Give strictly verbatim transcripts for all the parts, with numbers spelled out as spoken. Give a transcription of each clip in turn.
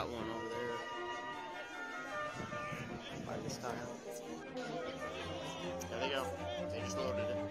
got one over there. By this tile. There they go. They just loaded it.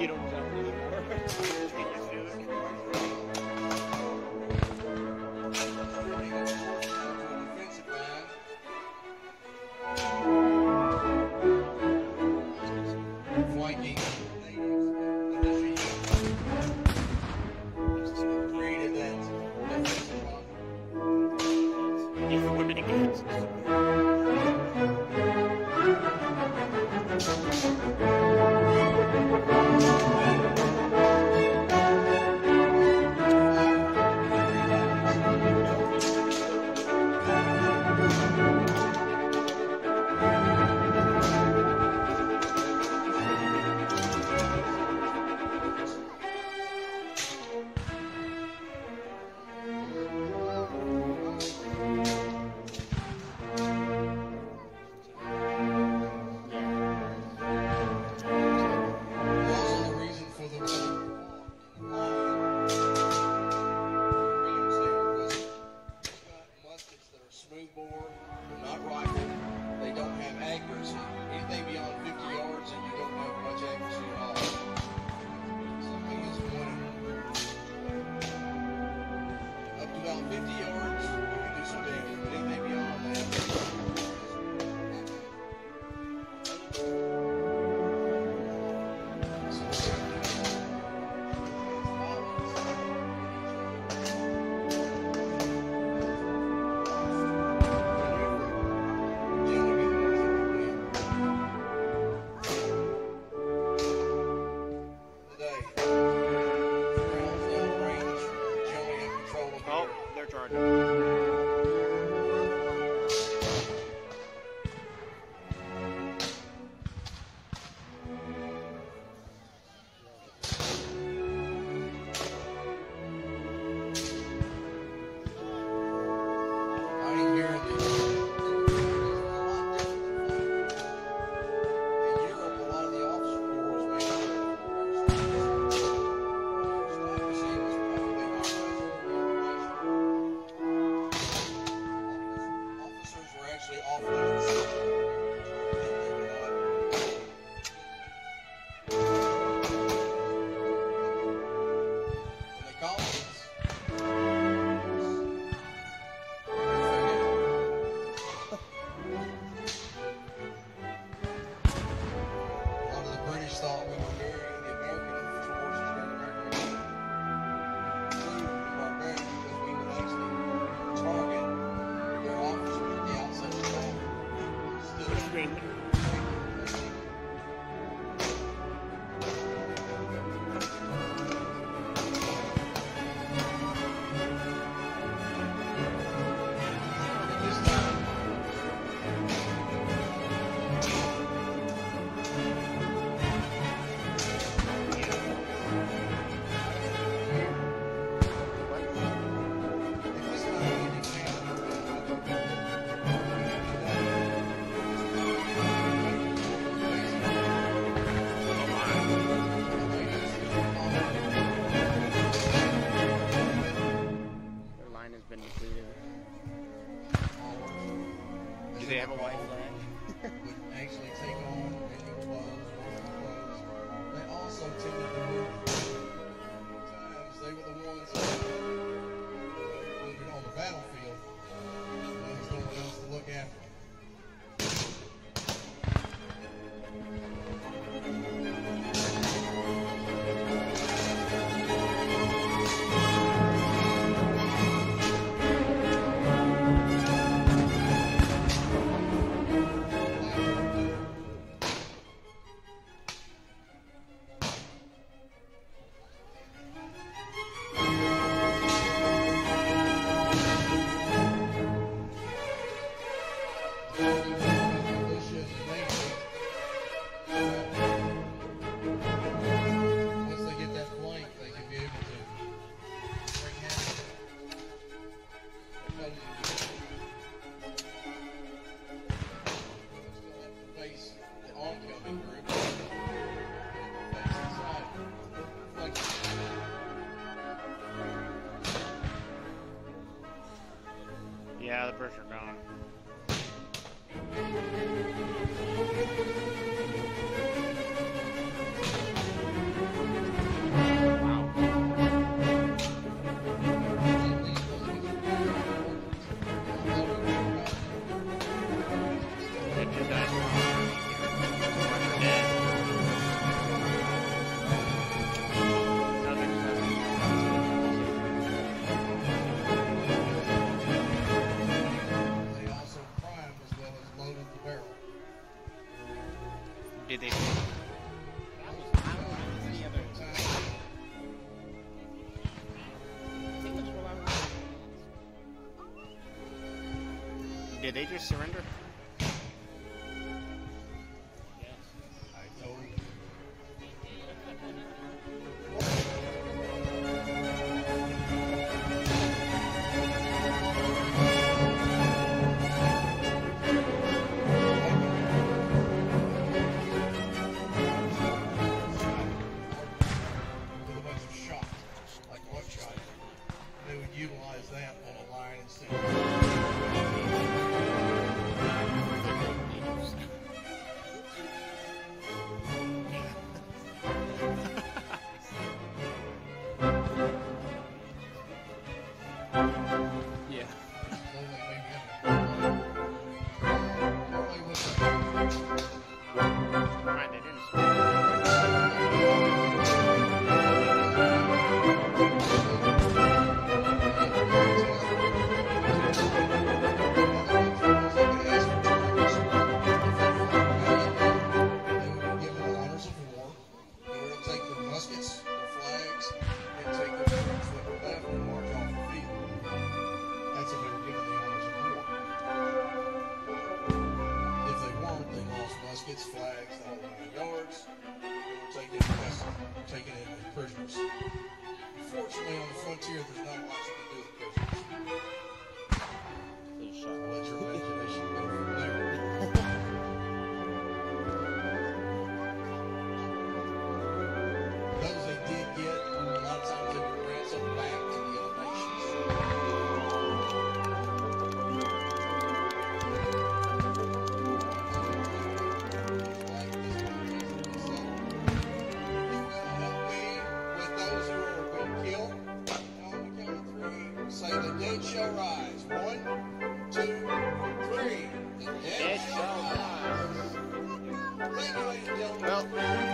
you don't jump anymore. Flanking created that defensive line. If it women against. They have a white flag. Would actually take on any clothes, clothes. They also tended to move. Sometimes they were the ones that were wounded on the battlefield. There was no one else to look after. Yeah, the British are gone. Did they just surrender? I told you. With a bunch of shot, like buckshot, they would utilize that on a line instead of. Yeah. Right, they didn't surrender. Muskets, flags, the whole nine yards. They were taken as taken in prisoners. Fortunately, on the frontier, there's not much you can do with prisoners. Please So shut let your imagination go from there. Those they did get, a lot of times they would ransom back to the other nations. Say the dead shall rise. One, two, three. The dead, Dead shall rise. Thank you, ladies and gentlemen. Well,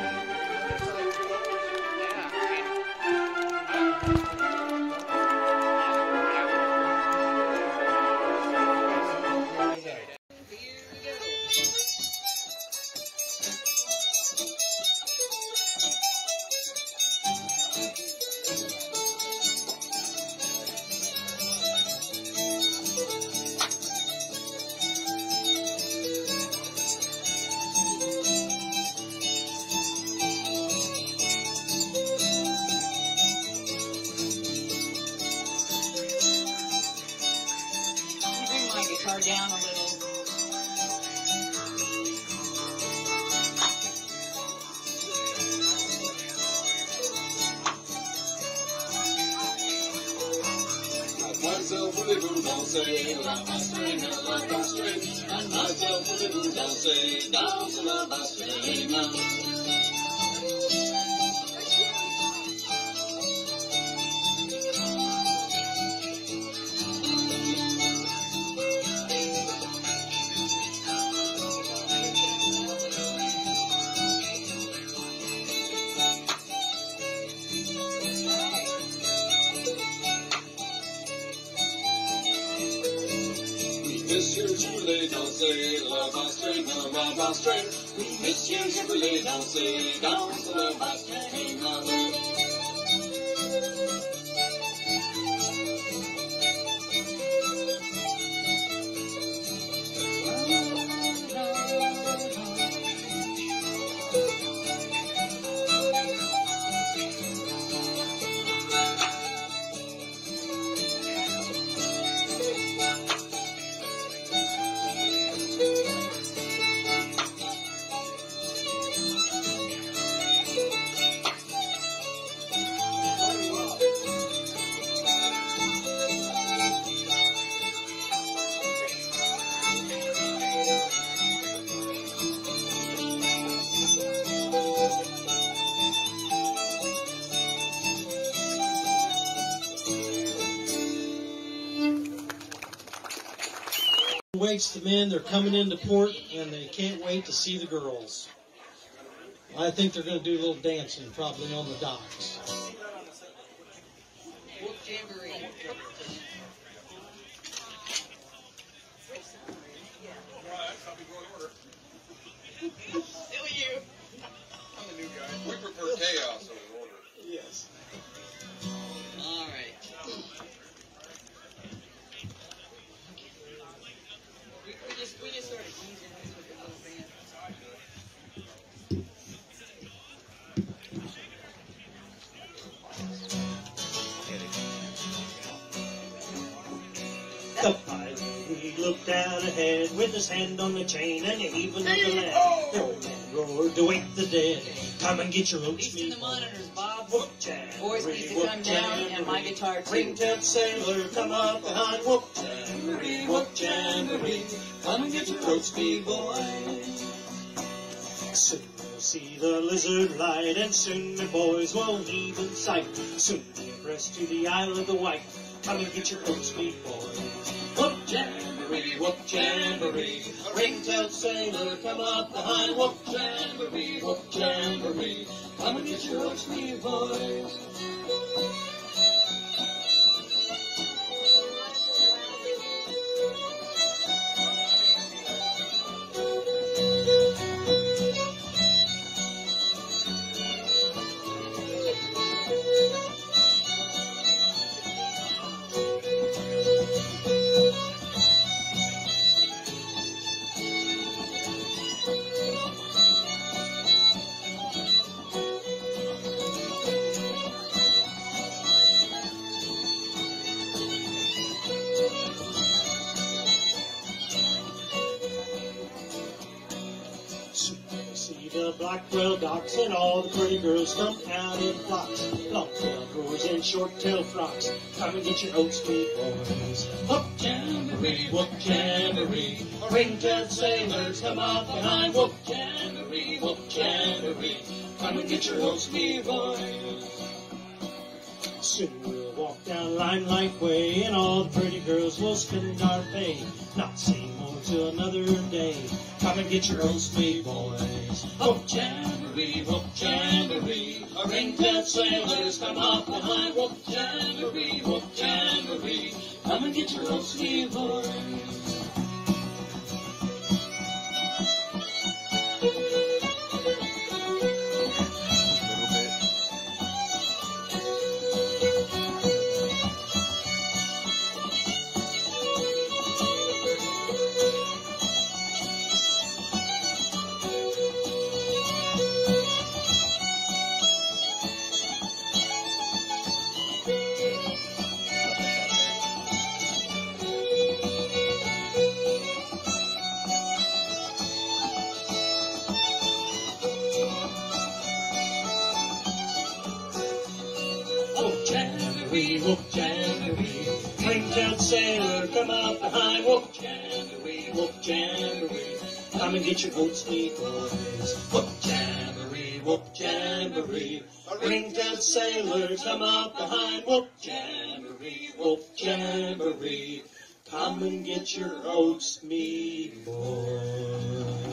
yeah, I mean, Bring my guitar down a little. Myself a little dancer, la pastrena, la pastrena, and myself a little dancer, dance la pastrena. Monsieur Chevrolet danser, la pastrena, la pastrena. Oui, Monsieur Chevrolet danser, danse la pastrena. Waits the men, they're coming into port and they can't wait to see the girls. I think they're going to do a little dancing probably on the docks. Jamboree. Still you. I'm the new guy. We prefer chaos over order. Yes. All right. The pilot, he looked down ahead with his hand on the chain and even up the land. The old man roared to wake the dead. Come and get your oats East in meat. the monitors, Bob. Whoop, jam, Voice needs to come down, and my guitar too. Ringtail sailor, come up behind. Whoop, jamboree, whoop, jamboree. Come and get your oats meat, boy. Soon we'll see the lizard light, and soon the boys won't even sight. Soon they press to the Isle of the Wight. Come and get your oats meat, boys. Whoop, jamboree, whoop, jamboree. A ring-tailed sailor, come up behind. Whoop, jamboree, whoop, jamboree. Come and get your oats meat, boys. See the Blackwell docks and all the pretty girls come out in flocks. Long-tailed drawers and short-tailed frocks. Come and get your oats meat, boys. Whoop, jamboree, whoop, jamboree. Ring-tailed sailors come out behind. Whoop, jamboree, whoop, jamboree. Come and get your oats meat, boys. Soon we'll walk down Limelight Way, and all the pretty girls will spend our pay. Not say more till another day. Come and get your oats meat, boys. Whoop, jamboree, whoop, jamboree. A ring-tailed sailors come up behind. Whoop, jamboree, whoop, jamboree. Come and get your oats meat, boys. Jamboree, whoop, jamboree. Ring-tailed sailor, come out behind. Whoop, jamboree, whoop, jamboree. Come and get your oats meat, boys. Whoop, jamboree, whoop, jamboree. A ring-tailed sailor, come out behind. Whoop, jamboree, whoop, jamboree. Come and get your oats meat, boys.